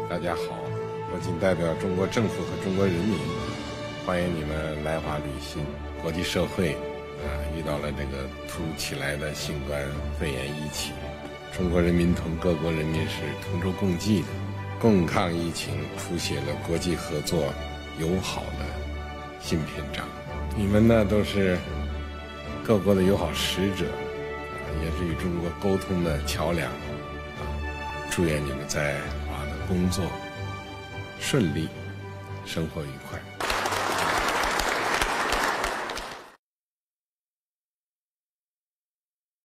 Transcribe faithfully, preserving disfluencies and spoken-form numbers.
大家好，我谨代表中国政府和中国人民，欢迎你们来华旅行。国际社会啊遇到了这个突如其来的新冠肺炎疫情，中国人民同各国人民是同舟共济的，共抗疫情，谱写了国际合作友好的新篇章。你们呢都是各国的友好使者，啊，也是与中国沟通的桥梁。啊，祝愿你们在华的工作顺利，生活愉快。